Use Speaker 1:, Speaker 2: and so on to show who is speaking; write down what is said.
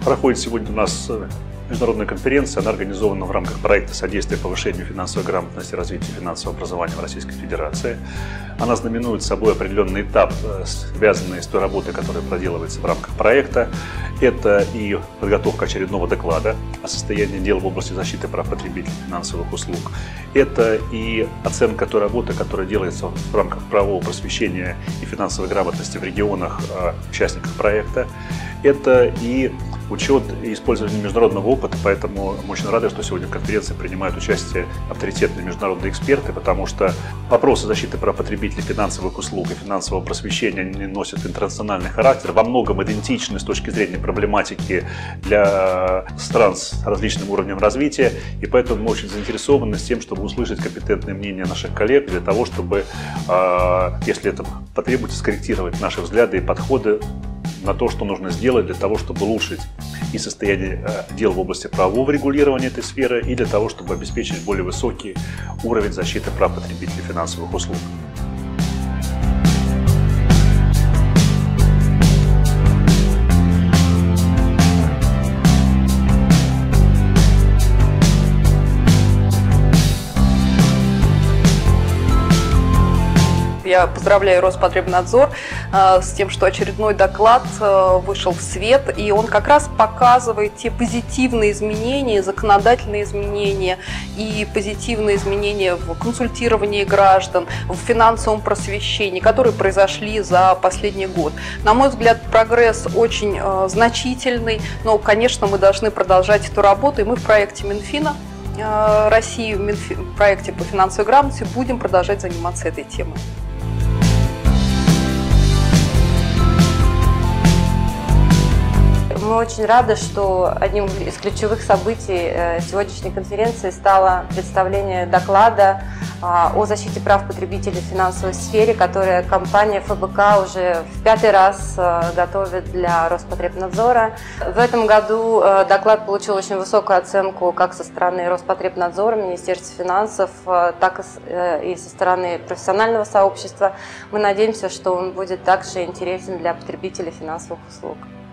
Speaker 1: Проходит сегодня у нас международная конференция, она организована в рамках проекта содействия повышению финансовой грамотности и развитию финансового образования в Российской Федерации. Она знаменует собой определенный этап, связанный с той работой, которая проделывается в рамках проекта. Это и подготовка очередного доклада о состоянии дел в области защиты прав потребителей финансовых услуг. Это и оценка той работы, которая делается в рамках правового просвещения и финансовой грамотности в регионах, участниках проекта. Это и учет и использование международного опыта, поэтому мы очень рады, что сегодня в конференции принимают участие авторитетные международные эксперты, потому что вопросы защиты прав потребителей финансовых услуг и финансового просвещения носят интернациональный характер, во многом идентичны с точки зрения проблематики для стран с различным уровнем развития, и поэтому мы очень заинтересованы тем, чтобы услышать компетентное мнение наших коллег для того, чтобы, если это потребуется, скорректировать наши взгляды и подходы на то, что нужно сделать для того, чтобы улучшить и состояние дел в области правового регулирования этой сферы, и для того, чтобы обеспечить более высокий уровень защиты прав потребителей финансовых услуг.
Speaker 2: Я поздравляю Роспотребнадзор с тем, что очередной доклад вышел в свет, и он как раз показывает те позитивные изменения, законодательные изменения и позитивные изменения в консультировании граждан, в финансовом просвещении, которые произошли за последний год. На мой взгляд, прогресс очень значительный, но, конечно, мы должны продолжать эту работу, и мы в проекте Минфина России, в проекте по финансовой грамотности будем продолжать заниматься этой темой.
Speaker 3: Мы очень рады, что одним из ключевых событий сегодняшней конференции стало представление доклада о защите прав потребителей в финансовой сфере, которое компания ФБК уже в 5-й раз готовит для Роспотребнадзора. В этом году доклад получил очень высокую оценку как со стороны Роспотребнадзора, Министерства финансов, так и со стороны профессионального сообщества. Мы надеемся, что он будет также интересен для потребителей финансовых услуг.